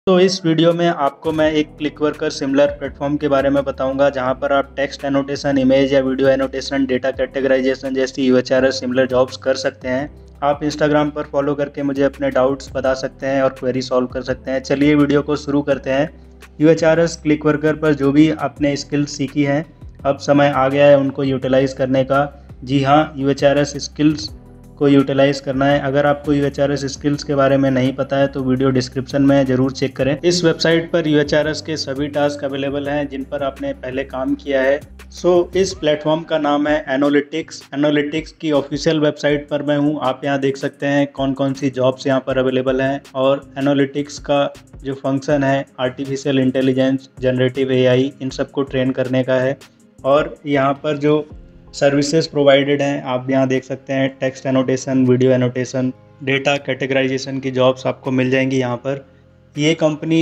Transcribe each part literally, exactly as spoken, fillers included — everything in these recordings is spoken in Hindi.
तो इस वीडियो में आपको मैं एक क्लिकवर्कर सिमिलर प्लेटफॉर्म के बारे में बताऊंगा, जहां पर आप टेक्स्ट एनोटेशन, इमेज या वीडियो एनोटेशन, डेटा कैटेगराइजेशन जैसी यूएचआरएस सिमिलर जॉब्स कर सकते हैं। आप इंस्टाग्राम पर फॉलो करके मुझे अपने डाउट्स बता सकते हैं और क्वेरी सॉल्व कर सकते हैं। चलिए वीडियो को शुरू करते हैं। यूएचआरएस क्लिकवर्कर पर जो भी आपने स्किल्स सीखी हैं, अब समय आ गया है उनको यूटिलाइज़ करने का। जी हाँ, यूएचआरएस स्किल्स को यूटिलाइज़ करना है। अगर आपको यूएचआरएस स्किल्स के बारे में नहीं पता है तो वीडियो डिस्क्रिप्शन में ज़रूर चेक करें। इस वेबसाइट पर यूएचआरएस के सभी टास्क अवेलेबल हैं जिन पर आपने पहले काम किया है। सो इस प्लेटफॉर्म का नाम है एनालिटिक्स। एनालिटिक्स की ऑफिशियल वेबसाइट पर मैं हूँ। आप यहाँ देख सकते हैं कौन कौन सी जॉब्स यहाँ पर अवेलेबल हैं, और एनालिटिक्स का जो फंक्शन है आर्टिफिशियल इंटेलिजेंस, जनरेटिव एआई, इन सबको ट्रेन करने का है। और यहाँ पर जो सर्विसेज प्रोवाइडेड हैं आप यहाँ देख सकते हैं, text annotation, video annotation, data categorization की जॉब्स आपको मिल जाएंगी यहाँ पर। ये कंपनी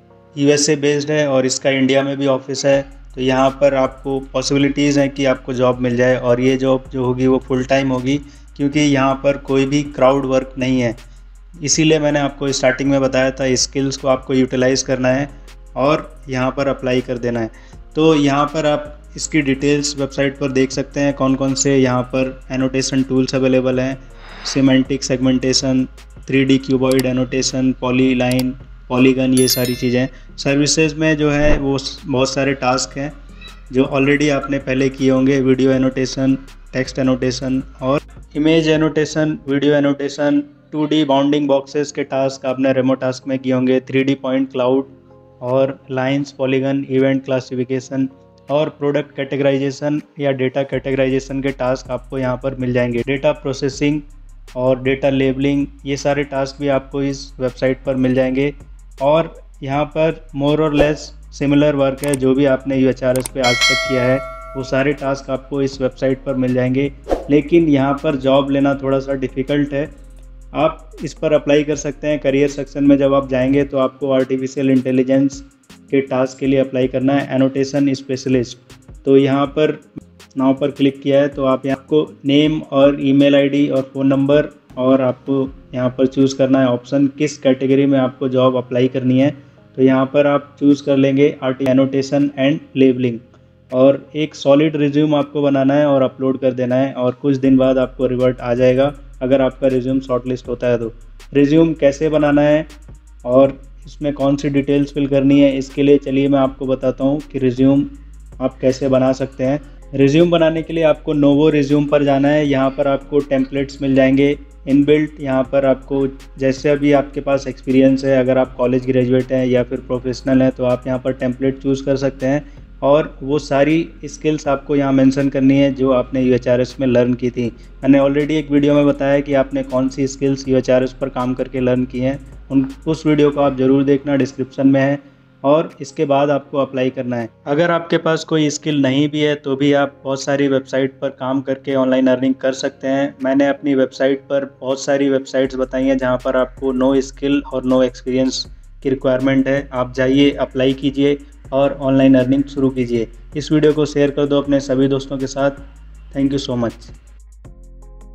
यूएसए बेस्ड है और इसका इंडिया में भी ऑफिस है, तो यहाँ पर आपको पॉसिबिलिटीज़ हैं कि आपको जॉब मिल जाए। और ये जॉब जो होगी वो फुल टाइम होगी, क्योंकि यहाँ पर कोई भी क्राउड वर्क नहीं है। इसीलिए मैंने आपको स्टार्टिंग में बताया था, स्किल्स को आपको यूटिलाइज़ करना है और यहाँ पर अप्लाई कर देना है। तो यहाँ पर आप इसकी डिटेल्स वेबसाइट पर देख सकते हैं कौन कौन से यहाँ पर एनोटेशन टूल्स अवेलेबल हैं। Semantic segmentation, three D cuboid annotation, polyline, polygon, ये सारी चीज़ें। सर्विसेज में जो है वो बहुत सारे टास्क हैं जो ऑलरेडी आपने पहले किए होंगे। वीडियो एनोटेशन, टेक्स्ट एनोटेशन और image annotation, video annotation, two D bounding boxes के टास्क आपने रेमो टास्क में किए होंगे। थ्री डी पॉइंट क्लाउड और लाइन्स, पॉलीगन, इवेंट क्लासिफिकेशन और प्रोडक्ट कैटेगराइजेशन या डेटा कैटेगराइजेशन के टास्क आपको यहाँ पर मिल जाएंगे। डेटा प्रोसेसिंग और डेटा लेबलिंग, ये सारे टास्क भी आपको इस वेबसाइट पर मिल जाएंगे। और यहाँ पर मोर और लेस सिमिलर वर्क है, जो भी आपने यूएचआरएस पे आज तक किया है वो सारे टास्क आपको इस वेबसाइट पर मिल जाएंगे। लेकिन यहाँ पर जॉब लेना थोड़ा सा डिफ़िकल्ट है। आप इस पर अप्लाई कर सकते हैं। करियर सेक्शन में जब आप जाएंगे तो आपको आर्टिफिशियल इंटेलिजेंस के टास्क के लिए अप्लाई करना है, एनोटेशन स्पेशलिस्ट। तो यहाँ पर नाव पर क्लिक किया है तो आप यहाँ को नेम और ईमेल आईडी और फ़ोन नंबर, और आपको यहाँ पर चूज़ करना है ऑप्शन किस कैटेगरी में आपको जॉब अप्लाई करनी है। तो यहाँ पर आप चूज़ कर लेंगे आर्ट एनोटेशन एंड लेबलिंग, और एक सॉलिड रिज्यूम आपको बनाना है और अपलोड कर देना है। और कुछ दिन बाद आपको रिवर्ट आ जाएगा अगर आपका रिज्यूम शॉर्टलिस्ट होता है तो। रिज्यूम कैसे बनाना है और इसमें कौन सी डिटेल्स फिल करनी है, इसके लिए चलिए मैं आपको बताता हूँ कि रिज्यूम आप कैसे बना सकते हैं। रिज्यूम बनाने के लिए आपको नोवो रिज्यूम पर जाना है। यहाँ पर आपको टेम्पलेट्स मिल जाएंगे इनबिल्ट। यहाँ पर आपको जैसे अभी आपके पास एक्सपीरियंस है, अगर आप कॉलेज ग्रेजुएट हैं या फिर प्रोफेशनल हैं, तो आप यहाँ पर टेम्पलेट चूज़ कर सकते हैं। और वो सारी स्किल्स आपको यहाँ मेंशन करनी है जो आपने यूएचआरएस में लर्न की थी। मैंने ऑलरेडी एक वीडियो में बताया कि आपने कौन सी स्किल्स यूएचआरएस पर काम करके लर्न की हैं। उन उस वीडियो को आप ज़रूर देखना, डिस्क्रिप्शन में है। और इसके बाद आपको अप्लाई करना है। अगर आपके पास कोई स्किल नहीं भी है तो भी आप बहुत सारी वेबसाइट पर काम करके ऑनलाइन अर्निंग कर सकते हैं। मैंने अपनी वेबसाइट पर बहुत सारी वेबसाइट्स बताई हैं जहां पर आपको नो स्किल और नो एक्सपीरियंस की रिक्वायरमेंट है। आप जाइए, अप्लाई कीजिए और ऑनलाइन अर्निंग शुरू कीजिए। इस वीडियो को शेयर कर दो अपने सभी दोस्तों के साथ। Thank you so much.